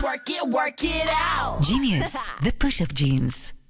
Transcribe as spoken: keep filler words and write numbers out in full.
twerk it, work it out. Jeanius, the push-up jeans.